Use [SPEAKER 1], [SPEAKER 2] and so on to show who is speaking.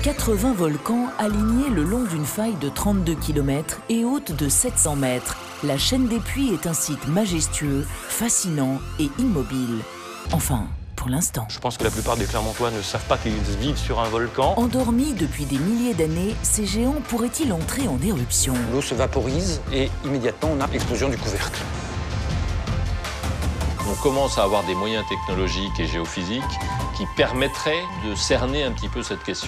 [SPEAKER 1] 80 volcans alignés le long d'une faille de 32 km et haute de 700 mètres. La chaîne des Puys est un site majestueux, fascinant et immobile. Enfin, pour l'instant.
[SPEAKER 2] Je pense que la plupart des Clermontois ne savent pas qu'ils vivent sur un volcan.
[SPEAKER 1] Endormis depuis des milliers d'années, ces géants pourraient-ils entrer en éruption?
[SPEAKER 3] L'eau se vaporise et immédiatement on a l'explosion du couvercle.
[SPEAKER 4] On commence à avoir des moyens technologiques et géophysiques qui permettraient de cerner un petit peu cette question.